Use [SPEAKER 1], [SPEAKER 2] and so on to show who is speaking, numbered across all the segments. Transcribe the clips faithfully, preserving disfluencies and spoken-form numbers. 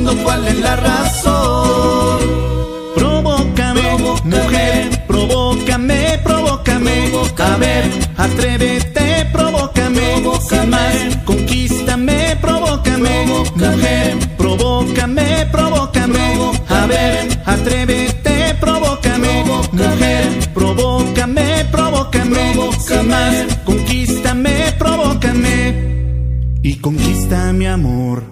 [SPEAKER 1] comprendo cuál es la razón. Provócame, mujer, provócame, provócame. A ver, atrévete, provócame. Sin más, conquístame, provócame. Mujer, provócame, provócame. A ver, atrévete, provócame. Mujer, provócame, provócame. Sin más, conquístame, provócame. Y conquista mi amor.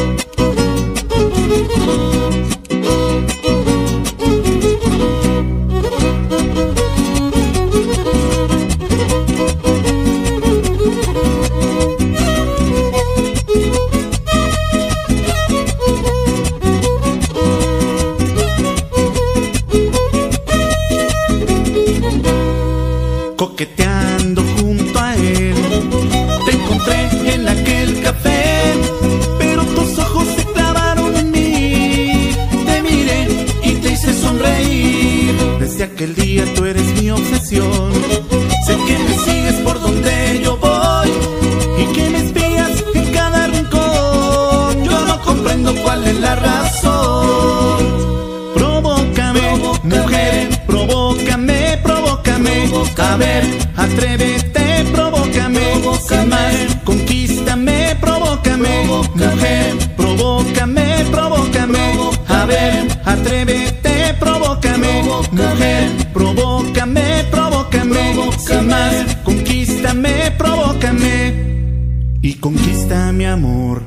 [SPEAKER 1] Coqueteando junto a él, te encontré en aquel café, pero tus ojos se clavaron en mí. Te miré y te hice sonreír. Desde aquel día tú eres mi obsesión. Sé que me sigues por donde yo voy y que me espías en cada rincón. Yo no comprendo cuál es la razón. Provócame, mujer, provócame, provócame. A ver, atrévete, provócame. Sin más, conquístame, provócame. Mujer, provócame, provócame. A ver, atrévete, provócame. Mujer, provócame, provócame. Sin más, conquístame, provócame. Y conquista mi amor.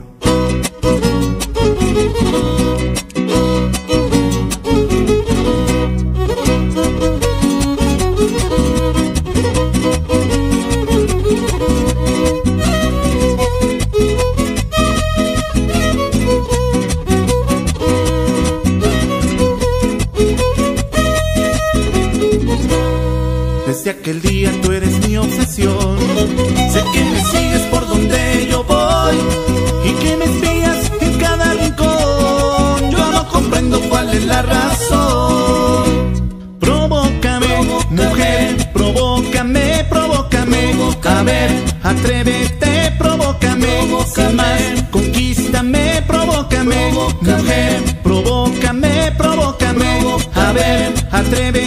[SPEAKER 1] Desde aquel día tú eres mi obsesión. Sé que me sigues por donde yo voy y que me espías en cada rincón. Yo no comprendo cuál es la razón. Provócame, mujer, provócame, provócame. A ver, atrévete, provócame. Sin más, conquístame, provócame. Mujer, provócame, provócame. A ver, atrévete.